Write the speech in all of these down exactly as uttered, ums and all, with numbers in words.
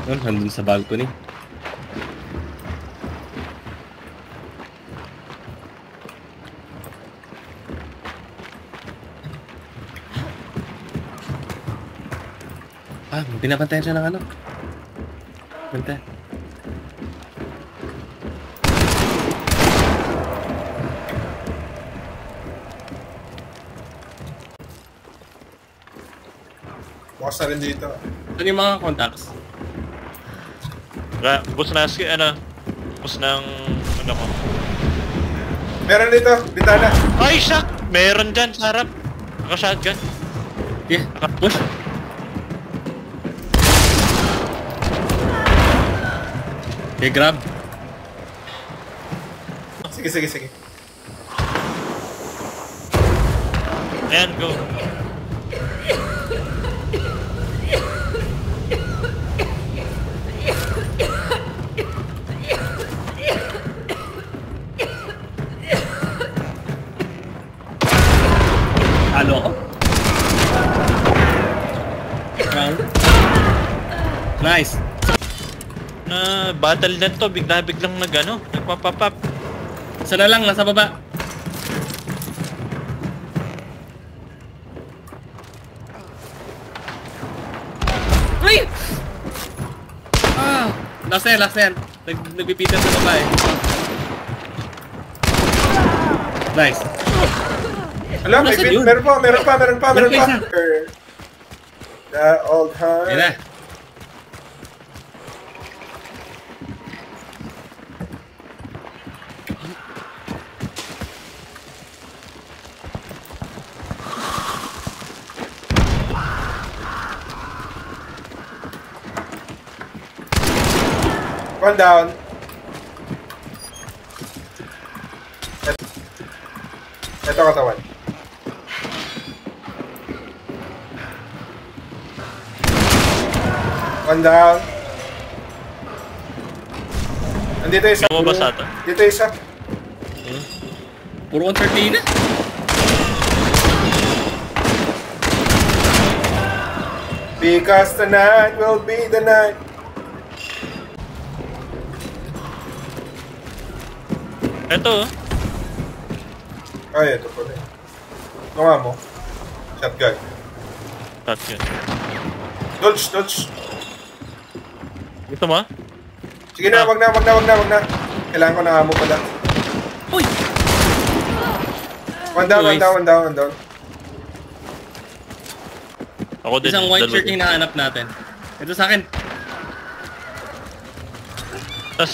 Yun, nandun sa balcony. Ah, pinapantayan siya ng ano. Banta. Bukas na rin dito. Ano yung mga contacts? Ra, bus na si ano, bus ng ano ko. Meron dito, bitana. Ay, shock! Meron dyan sa harap. Naka-shotgun. Yeah, push. Okay, grab. Sige, sige, sige. Ayan, go. Halo ako. Round. Nice. Na battle net to, bigla-biglang nag ano, nagpapapap. Isa na lang, nasa baba. Ay! Ah! Last yan, last yan. Nag Nagpipitan sa baba eh. Nice. Alam, may bit, meron pa, meron pa, meron pa, meron pa. The old heart. Yan na. One down. Ito katawan. One down. Nandito isa. Lumabas ata. Dito isa. Puro one thirty na. Because tonight will be the night. Ito. Ay, ito pala. Ito nga mo. Shotgun. Shotgun. Dodge, dodge. Ito mo? Sige na, wag na, wag na, wag na, wag na. Kailangan ko ng ammo pala. Uy! One down, one down, one down, one down. Ako din. Isang white dalawa shirt din. yung nahanap natin. Ito sa akin. Tas,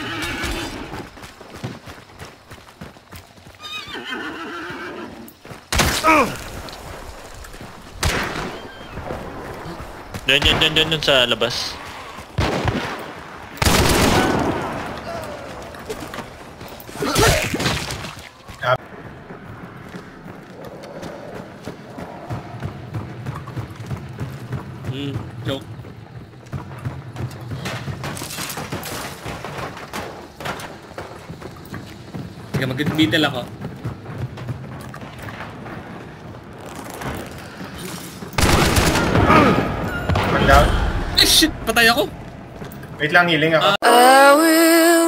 Diyan, diyan, diyan, diyan, diyan sa labas. Hmm, joke. Sige, mag-detail ako. One down. Ay, shit! Patay ako! Wait lang, healing ako. I will